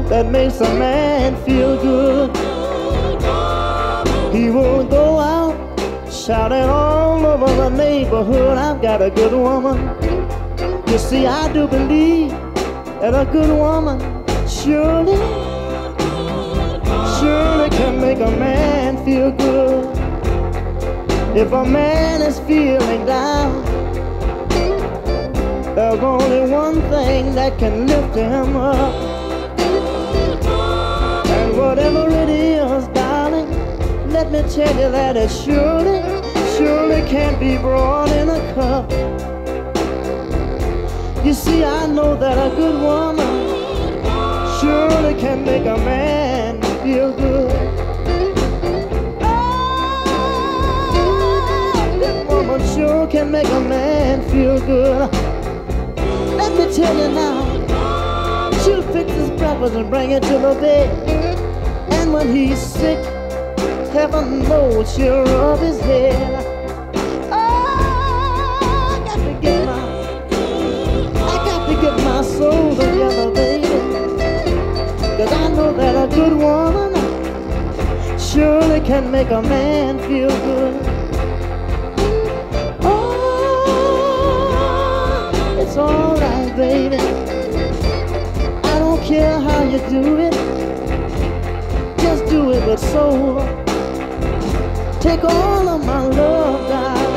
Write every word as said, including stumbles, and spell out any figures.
that makes a man feel good. He will go out shouting all over the neighborhood, I've got a good woman. You see, I do believe that a good woman surely, surely can make a man feel good. If a man is feeling down, there's only one thing that can lift him up. And whatever it is, darling, let me tell you that it surely, surely can't be brought in a cup. You see, I know that a good woman surely can make a man feel good. Oh, that woman sure can make a man feel good. Let me tell you now, she'll fix his breakfast and bring it to the bed. And when he's sick, heaven knows she'll rub his head. Oh, I got to get my, I got to get my soul together, baby. 'Cause I know that a good woman surely can make a man feel good. Oh, it's alright, baby. I don't care how you do it, just do it with soul. Take all of my love, darling.